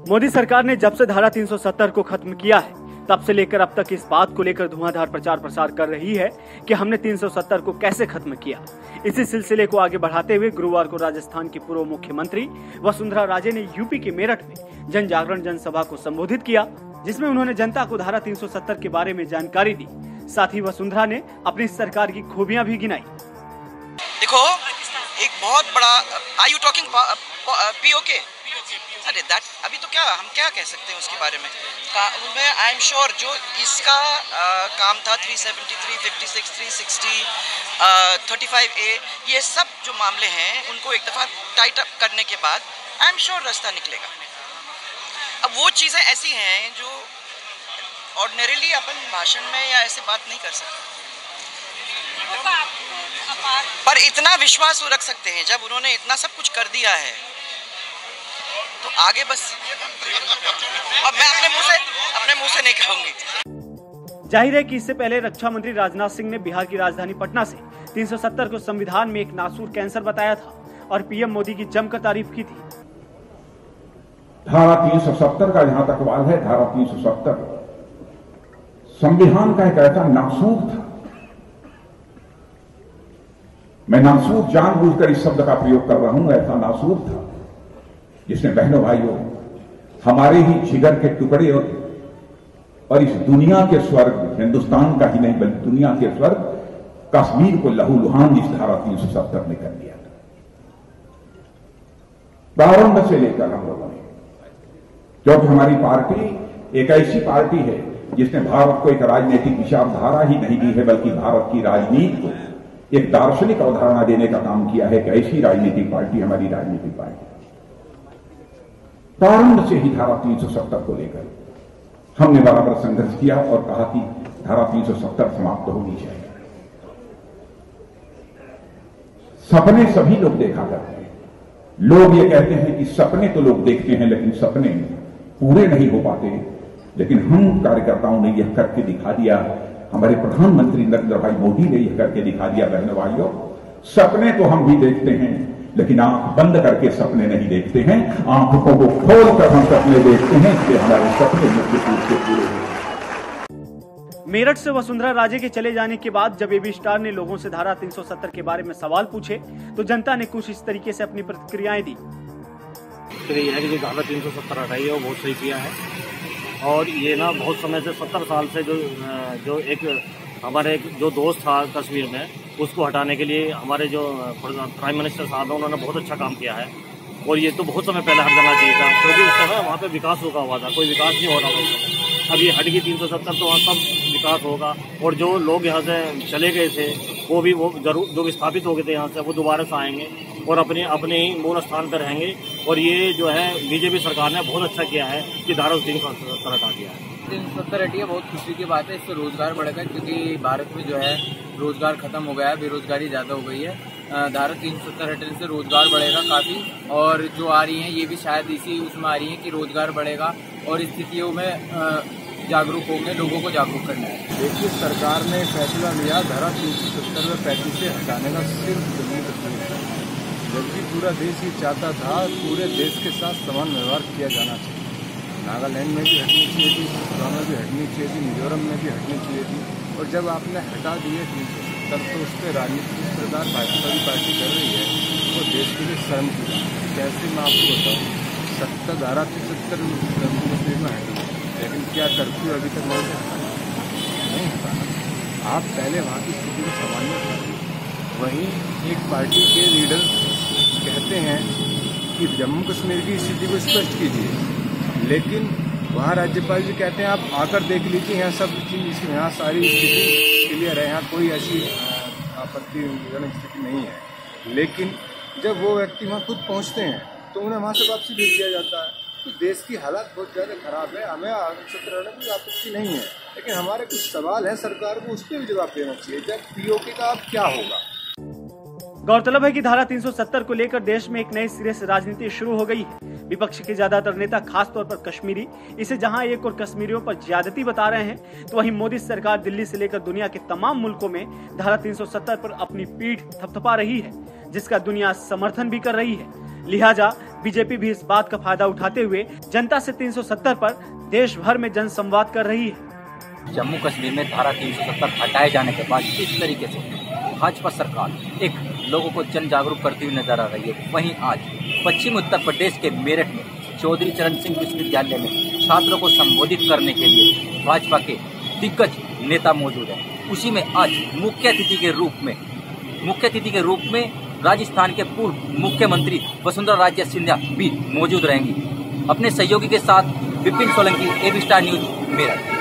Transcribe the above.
मोदी सरकार ने जब से धारा 370 को खत्म किया है तब से लेकर अब तक इस बात को लेकर धुआंधार प्रचार प्रसार कर रही है कि हमने 370 को कैसे खत्म किया। इसी सिलसिले को आगे बढ़ाते हुए गुरुवार को राजस्थान की पूर्व मुख्यमंत्री वसुंधरा राजे ने यूपी के मेरठ में जन जागरण जनसभा को संबोधित किया, जिसमें उन्होंने जनता को धारा 370 के बारे में जानकारी दी। साथ ही वसुंधरा ने अपनी सरकार की खूबियां भी गिनाई। देखो, एक बहुत बड़ा आर यू टॉकिंग पीओके, अरे दैट अभी तो क्या हम क्या कह सकते हैं उसके बारे में। आई एम श्योर जो इसका काम था 373, 56, 360, 35A, ये सब जो मामले हैं उनको एक दफ़ा टाइट अप करने के बाद आई एम श्योर रास्ता निकलेगा। अब वो चीज़ें ऐसी हैं जो ऑर्डिनरीली अपन भाषण में या ऐसे बात नहीं कर सकते, पर इतना विश्वास वो रख सकते हैं जब उन्होंने इतना सब कुछ कर दिया है तो आगे बस अब मैं अपने मुंह से नहीं कहूंगी। जाहिर है कि इससे पहले रक्षा मंत्री राजनाथ सिंह ने बिहार की राजधानी पटना से 370 को संविधान में एक नासूर कैंसर बताया था और पीएम मोदी की जमकर तारीफ की थी। धारा 370 का जहां तक सवाल है, धारा 370 संविधान का एक ऐसा नासूर था, मैं नासूर जानबूझकर इस शब्द का प्रयोग कर रहा हूं, ऐसा नासूर था जिसने बहनों भाइयों हमारे ही जिगर के टुकड़े और इस दुनिया के स्वर्ग, हिंदुस्तान का ही नहीं बल्कि दुनिया के स्वर्ग कश्मीर को लहूलुहान इस धारा 370 ने कर दिया था। प्रारंभ से लेकर हम लोगों ने, क्योंकि हमारी पार्टी एक ऐसी पार्टी है जिसने भारत को एक राजनीतिक विचारधारा ही नहीं दी है बल्कि भारत की राजनीति को एक दार्शनिक अवधारणा देने का काम किया है कि ऐसी राजनीतिक पार्टी हमारी राजनीतिक पार्टी। प्रारंभ से ही धारा 370 को लेकर हमने बराबर संघर्ष किया और कहा कि धारा 370 समाप्त होनी चाहिए। सपने सभी लोग देखा करते हैं, लोग ये कहते हैं कि सपने तो लोग देखते हैं लेकिन सपने पूरे नहीं हो पाते, लेकिन हम कार्यकर्ताओं ने यह करके दिखा दिया, हमारे प्रधानमंत्री नरेंद्र भाई मोदी ने यह करके दिखा दिया। बहनों भाइयों, सपने तो हम भी देखते हैं लेकिन आंख बंद करके सपने नहीं देखते हैं, आंखों को खोल कर हम सपने देखते हैं, इसलिए हमारे सपने निश्चित रूप से पूरे हैं। मेरठ से वसुंधरा राजे के चले जाने के बाद जब एबी स्टार ने लोगों से धारा 370 के बारे में सवाल पूछे तो जनता ने कुछ इस तरीके से अपनी प्रतिक्रियाएं दी। यह है कि जो धारा 370 हटाई है वो बहुत सही किया है, और ये ना बहुत समय से 70 साल से जो एक हमारे जो दोस्त था कश्मीर में, उसको हटाने के लिए हमारे जो प्राइम मिनिस्टर साहब हैं उन्होंने बहुत अच्छा काम किया है, और ये तो बहुत समय पहले हट जाना चाहिए था क्योंकि उस समय वहाँ पे विकास रुका हुआ था, कोई विकास नहीं हो रहा था। अब ये हट गई 370 तो वहाँ सब विकास होगा, और जो लोग यहाँ से चले गए थे वो जरूर जो विस्थापित हो गए थे यहाँ से वो दोबारा से आएंगे और अपने ही मूल स्थान पर रहेंगे। और ये जो है बीजेपी सरकार ने बहुत अच्छा किया है कि धारा 370 हटा दिया है। 370 हटी है, बहुत खुशी की बात है, इससे रोजगार बढ़ेगा क्योंकि भारत में जो है रोजगार खत्म हो गया है, बेरोजगारी ज़्यादा हो गई है। धारा 370 हटने से रोजगार बढ़ेगा काफ़ी, और जो आ रही हैं ये भी शायद इसी उसमें आ रही हैं कि रोजगार बढ़ेगा और स्थितियों में जागरूक होंगे, लोगों को जागरूक करना है। देखिए, सरकार ने फैसला लिया धारा 370 में 35 से हटाने का सिर्फ जम्मू कश्मीर का, जबकि पूरा देश ये चाहता था पूरे देश के साथ समान व्यवहार किया जाना चाहिए। नागालैंड में भी हटनी चाहिए थी, त्रिपुरा में भी हटनी चाहिए थी, मिजोरम में भी हटनी चाहिए थी, और जब आपने हटा दिए 370 तो उस पर राजनीतिक सरकार भाजपा की पार्टी कर रही है तो देश के लिए शर्म की बात है। कैसे मैं आपको बताऊँ, धारा 370 जम्मू कश्मीर में हटी, लेकिन क्या कर्फ्यू अभी तक वहाँ से नहीं हटा। आप पहले वहाँ की स्थिति को सामान्य करिए। वहीं एक पार्टी के लीडर कहते हैं कि जम्मू कश्मीर की स्थिति को स्पष्ट कीजिए, लेकिन वहाँ राज्यपाल जी कहते हैं आप आकर देख लीजिए, यहाँ सब चीज़, यहाँ सारी स्थिति क्लियर है, यहाँ कोई ऐसी आपत्तिजनक स्थिति नहीं है। लेकिन जब वो व्यक्ति वहाँ खुद पहुँचते हैं तो उन्हें वहाँ से वापसी भेज दिया जाता है। तो देश की हालत बहुत ज़्यादा खराब है, हमें आंदोलन में कोई आपत्ति नहीं है, लेकिन हमारे कुछ सवाल है, सरकार को उस पर भी जवाब देना चाहिए। जब पीओके का अब क्या होगा। गौरतलब है कि धारा 370 को लेकर देश में एक नए सिरे से राजनीति शुरू हो गई है। विपक्ष के ज्यादातर नेता, खासतौर पर कश्मीरी, इसे जहां एक और कश्मीरियों पर ज्यादती बता रहे हैं, तो वहीं मोदी सरकार दिल्ली से लेकर दुनिया के तमाम मुल्कों में धारा 370 पर अपनी पीठ थपथपा रही है, जिसका दुनिया समर्थन भी कर रही है। लिहाजा बीजेपी भी इस बात का फायदा उठाते हुए जनता से 370 पर देश भर में जन संवाद कर रही है। जम्मू कश्मीर में धारा 370 हटाए जाने के बाद इस तरीके से भाजपा सरकार एक लोगों को जन जागरूक करती हुई नजर आ रही है। वहीं आज पश्चिम उत्तर प्रदेश के मेरठ में चौधरी चरण सिंह विश्वविद्यालय में छात्रों को संबोधित करने के लिए भाजपा के दिग्गज नेता मौजूद हैं। उसी में आज मुख्य अतिथि के रूप में राजस्थान के पूर्व मुख्यमंत्री वसुंधरा राजे सिंधिया भी मौजूद रहेंगी अपने सहयोगी के साथ। Vipin Solanki, AB star news, Meerut.